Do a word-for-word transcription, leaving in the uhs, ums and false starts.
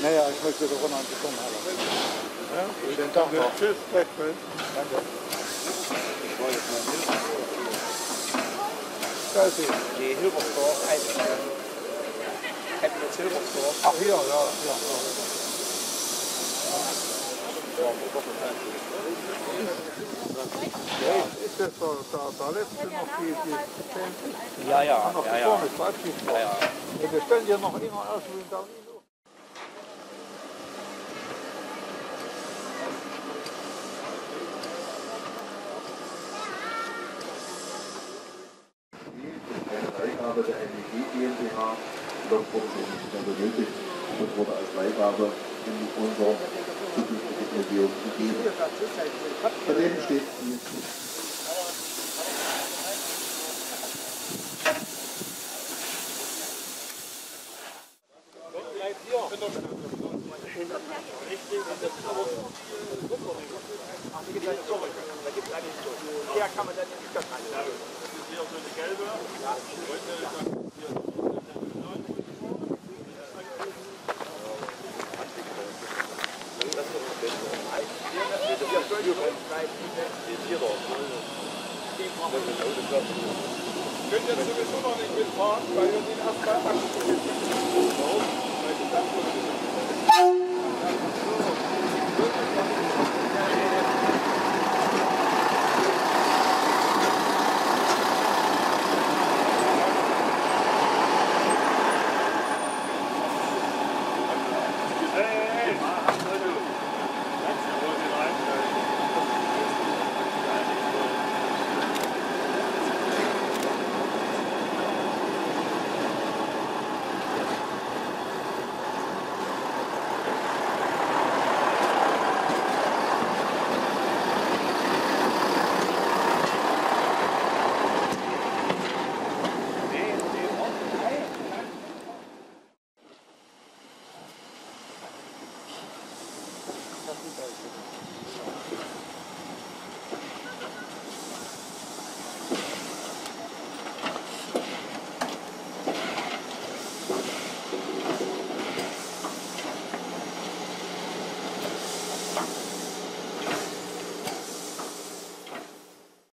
Naja, ich möchte doch noch einen bekommen haben. Ja? Schönen Tag noch. Tschüss, Beckmann. Danke. Da ist sie. Die Hilbersdorf, Chemnitz Hilbersdorf. Ach hier, ja, ja. Ja, ist das da, da, da letzte noch die, die Ja, ja, noch ja, die ja. vorne, das weiß ich noch. Ja, ja. Ja, wir stellen ja noch immer aus wie da. Freigabe der N E G GmbH, dort wurde es nicht mehr benötigt und wurde als Freigabe in unser zukünftiges Museum gegeben. Daneben steht die Ja, kann man dann in die Stadt rein. Das ist hier so eine gelbe. Könnt ihr sowieso noch nicht mitfahren, weil wir den erst mal